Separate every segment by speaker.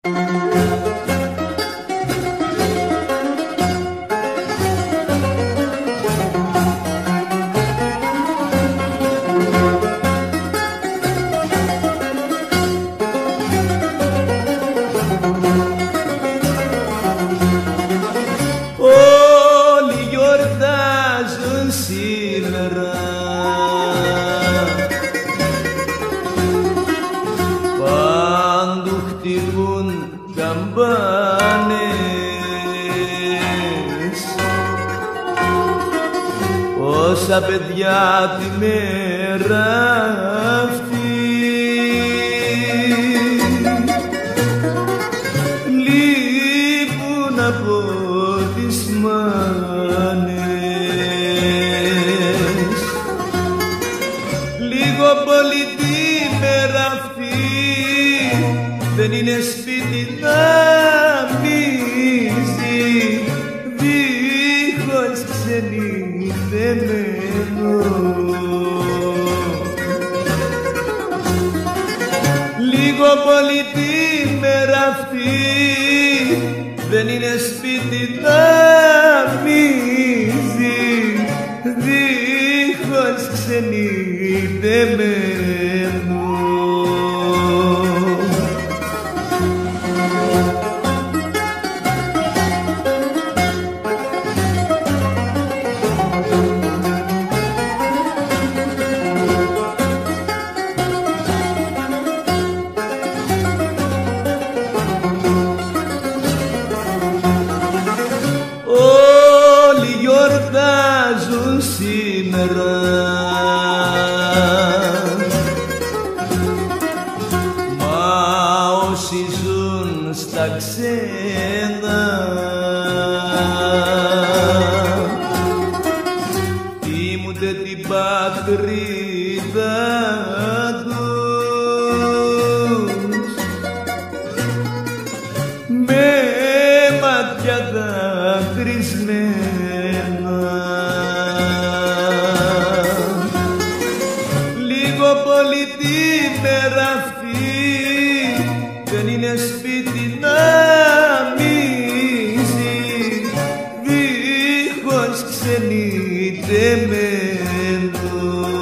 Speaker 1: Όλοι γιορτάζουν σήμερα, παντού χτυπούν καμπάνες, όσα παιδιά τη μέρα αυτή λείπουν από τις μάνες. Λίγο πολύ τη μέρα αυτή δεν είναι σπίτι να μοιάζει, δίχως ξενυχτεμένο. Λίγο πολύ τη μέρα αυτή δεν είναι σπίτι να μοιάζει, δίχως ξενυχτεμένο. Όλοι γιορτάζουν σήμερα, μα όσοι ζουν στα ξένα θυμούνται την πατρίδα τους με μάτια δακρυσμένα. Λίγο πολύ τη μέρα αυτή δεν είναι σπίτι να μοιάζει, δίχως ξενυχτεμένο.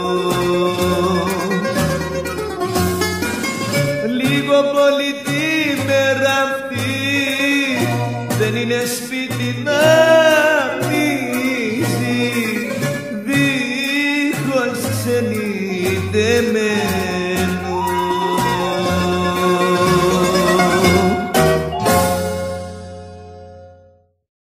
Speaker 1: Λίγο πολύ τη μέρα αυτή δεν είναι σπίτι να μοιάζει, δίχως ξενυχτεμένο.